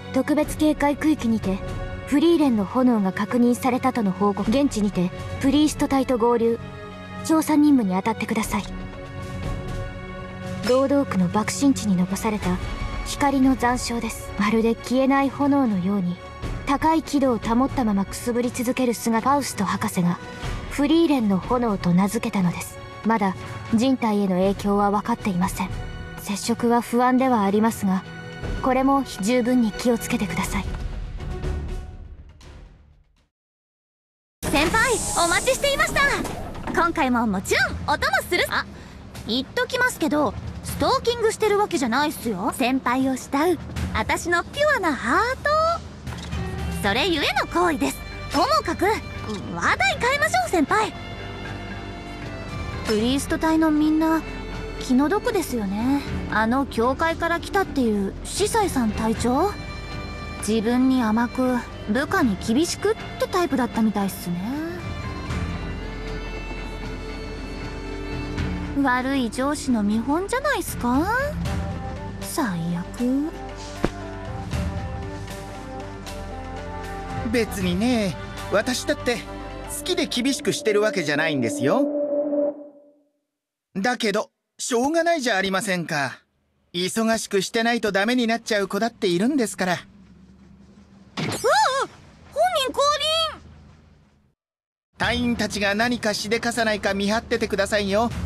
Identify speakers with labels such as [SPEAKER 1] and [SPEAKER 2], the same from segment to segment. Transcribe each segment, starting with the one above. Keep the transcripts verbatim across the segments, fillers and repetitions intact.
[SPEAKER 1] 特別警戒区域にてフリーレンの炎が確認されたとの報告。現地にてプリースト隊と合流。調査任務に当たってください。労働区の爆心地に残された光の残照です。まるで消えない炎のように高い輝度を保ったままくすぶり続ける姿。ファウスト博士がフリーレンの炎と名付けたのです。まだ人体への影響は分かっていません。接触は不安ではありますが、これも十分に気をつけてください。
[SPEAKER 2] 先輩、お待ちしていました。今回ももちろんお供する。あ、言っときますけど、ストーキングしてるわけじゃないっすよ。先輩を慕う私のピュアなハート、それゆえの行為です。ともかく話題変えましょう。先輩、プリースト隊のみんな気の毒ですよね。あの教会から来たっていう司祭さん隊長、自分に甘く部下に厳しくってタイプだったみたいっすね。悪い上司の見本じゃないっすか。最悪。
[SPEAKER 3] 別にね、私だって好きで厳しくしてるわけじゃないんですよ。だけどしょうがないじゃありませんか。忙しくしてないとダメになっちゃう子だっているんですから。うわ
[SPEAKER 2] あ、本人降臨。
[SPEAKER 3] 隊員たちが何かしでかさないか見張っててくださいよ。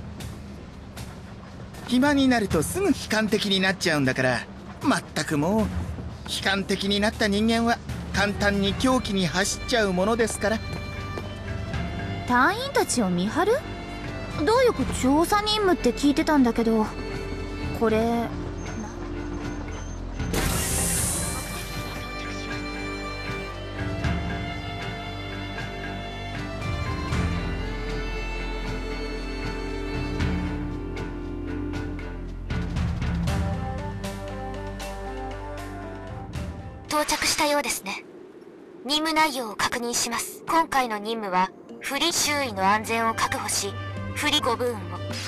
[SPEAKER 3] 暇になるとすぐ悲観的になっちゃうんだから。まったくもう、悲観的になった人間は簡単に狂気に走っちゃうものですから。
[SPEAKER 2] 隊員たちを見張る？どういうこと？調査任務って聞いてたんだけど、これ
[SPEAKER 1] 到着したようですね。任務内容を確認します。今回の任務はフリー周囲の安全を確保し、フリゴブーンを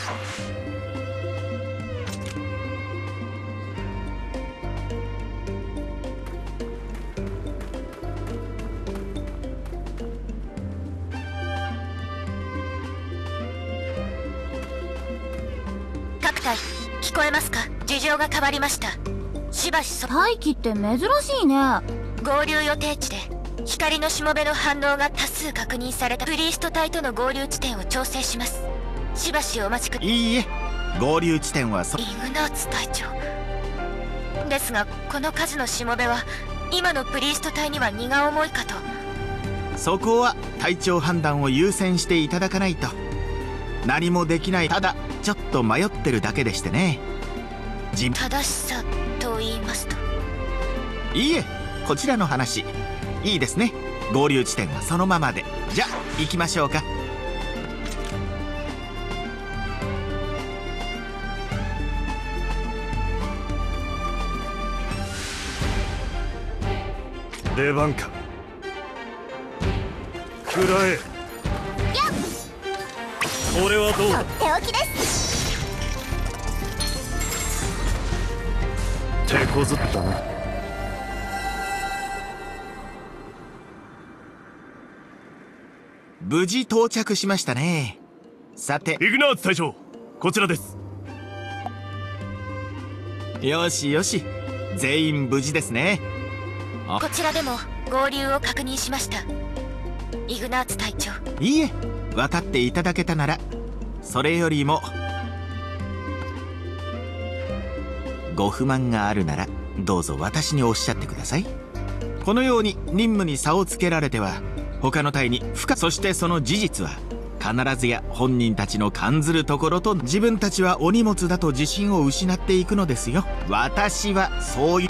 [SPEAKER 1] 各隊聞こえますか？事情が変わりました。しばしそ
[SPEAKER 2] 大気って珍しいね。
[SPEAKER 1] 合流予定地で光のしもべの反応が多数確認された。プリースト隊との合流地点を調整します。しばしお待ちください。
[SPEAKER 3] いいえ、合流地点はそ
[SPEAKER 1] イグナーツ隊長ですが、この数のしもべは今のプリースト隊には荷が重いかと。
[SPEAKER 3] そこは隊長判断を優先していただかないと。何もできない。ただちょっと迷ってるだけでしてね。じ
[SPEAKER 1] 正しさと言いますと？
[SPEAKER 3] いいえ、こちらの話いいですね。合流地点はそのままで。じゃ行きましょうか。
[SPEAKER 4] 出番か。食らえ。これはどうだ。
[SPEAKER 2] とっておきです。
[SPEAKER 4] 手こずったな。
[SPEAKER 3] 無事到着しましたね。さて、
[SPEAKER 4] イグナーツ隊長、こちらです。
[SPEAKER 3] よしよし、全員無事ですね。
[SPEAKER 1] こちらでも合流を確認しました。イグナーツ隊長。
[SPEAKER 3] いいえ、分かっていただけたなら。それよりもご不満があるならどうぞ私におっしゃってください。このように任務に差をつけられては他の隊に負荷、そしてその事実は必ずや本人たちの感ずるところと、自分たちはお荷物だと自信を失っていくのですよ。私はそういう。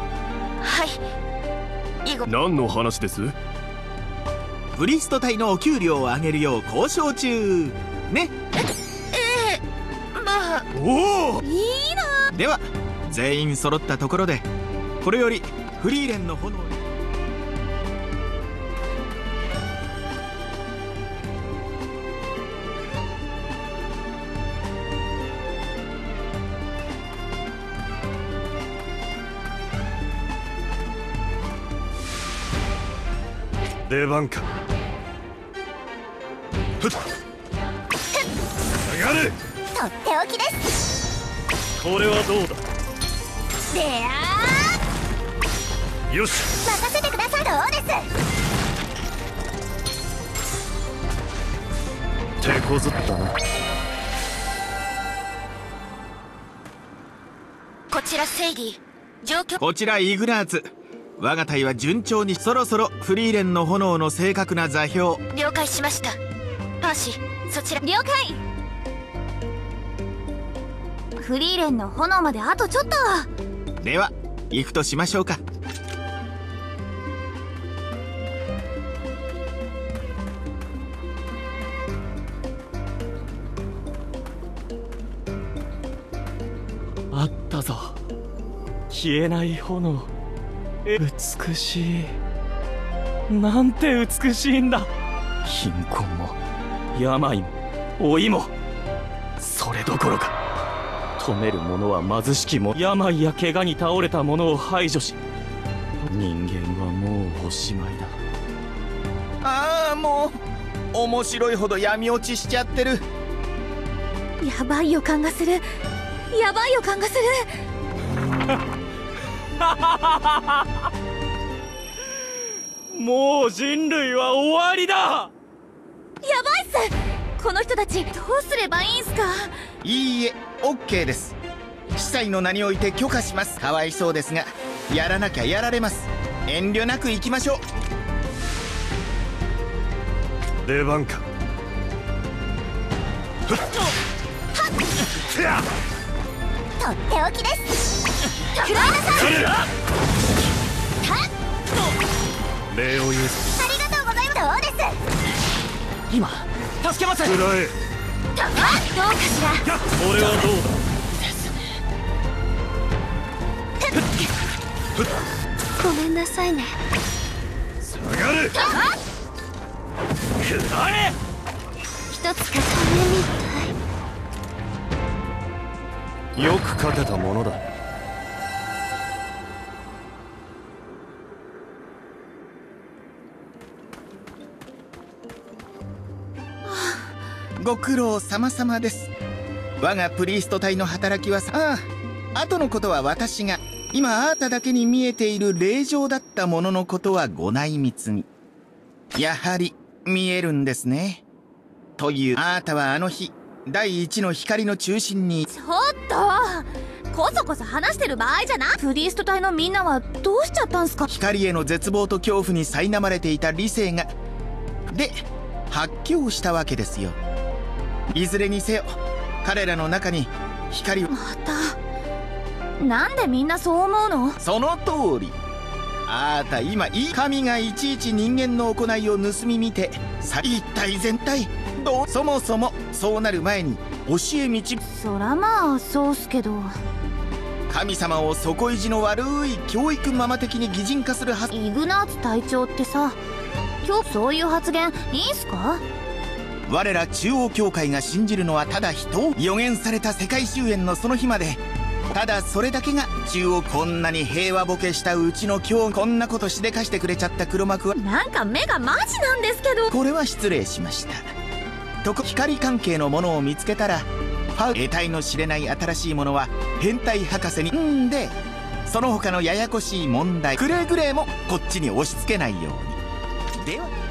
[SPEAKER 1] はい、以後
[SPEAKER 4] 何の話です？
[SPEAKER 3] プリスト隊のお給料を上げるよう交渉中ね。
[SPEAKER 1] えええ、まあ。
[SPEAKER 4] おお、
[SPEAKER 2] いいな。
[SPEAKER 3] では全員揃ったところで、これよりフリーレンの炎に。
[SPEAKER 4] 出番か。ふっ上がれ。
[SPEAKER 2] とっておきです。
[SPEAKER 4] これはどうだ。
[SPEAKER 2] であ
[SPEAKER 4] よし、
[SPEAKER 2] 任せてください。どうです
[SPEAKER 4] 手こずったな。
[SPEAKER 1] こちらセイディ、状況。
[SPEAKER 3] こちらイグナーツ。我が隊は順調に、そろそろフリーレンの炎の正確な座標。
[SPEAKER 1] 了解しました。パーシー、そちら。
[SPEAKER 2] 了解。フリーレンの炎まであとちょっと。
[SPEAKER 3] では行くとしましょうか。
[SPEAKER 5] あったぞ、消えない炎。美しい。なんて美しいんだ。貧困も病も老いもそれどころか、止める者は貧しきも病や怪我に倒れた者を排除し、人間はもうおしまいだ。
[SPEAKER 3] ああ、もう面白いほど闇落ちしちゃってる。
[SPEAKER 2] やばい予感がする。やばい予感がする。
[SPEAKER 5] もう人類は終わりだ。
[SPEAKER 2] やばいっす。この人たちどうすればいいんすか。
[SPEAKER 3] いいえ、 オーケー です。司祭の名において許可します。かわいそうですがやらなきゃやられます。遠慮なく行きましょう。
[SPEAKER 4] 出番か。ふっふや
[SPEAKER 2] とっておきです。食らいなさい。
[SPEAKER 4] 礼を言う。
[SPEAKER 2] ありがとうございます。どうです。
[SPEAKER 5] 今助けます。
[SPEAKER 4] 食らえ。
[SPEAKER 2] どうかしら。
[SPEAKER 4] これはどうだ。
[SPEAKER 2] ごめんなさいね。
[SPEAKER 4] 下がれ。
[SPEAKER 5] くらえ。
[SPEAKER 2] 一つかためみたい。
[SPEAKER 4] よく勝てたものだ。
[SPEAKER 3] ご苦労様々です。我がプリースト隊の働きはさああ後のことは私が。今あーただけに見えている霊場だったもののことはご内密に。やはり見えるんですね。というあーたはあの日第一の光の中心に。
[SPEAKER 2] ちょっとこそこそ話してる場合じゃない。プリースト隊のみんなはどうしちゃったんすか。
[SPEAKER 3] 光への絶望と恐怖に苛まれていた理性がで発狂したわけですよ。いずれにせよ彼らの中に光を。
[SPEAKER 2] またなんでみんなそう思うの。
[SPEAKER 3] その通り。あーた今いい神がいちいち人間の行いを盗み見てさ一体全体どう。そもそもそうなる前に教え導く。
[SPEAKER 2] そらまあそうっすけど。
[SPEAKER 3] 神様を底意地の悪い教育ママ的に擬人化するはず。
[SPEAKER 2] イグナーツ隊長ってさ、今日そういう発言いいんすか。
[SPEAKER 3] 我ら中央教会が信じるのはただ人を予言された世界終焉のその日までただそれだけが中央。こんなに平和ボケしたうちの今日こんなことしでかしてくれちゃった黒幕は。
[SPEAKER 2] なんか目がマジなんですけど。
[SPEAKER 3] これは失礼しました。とこ光関係のものを見つけたらファウ得体の知れない新しいものは変態博士にんでその他のややこしい問題くれぐれもこっちに押し付けないように。では。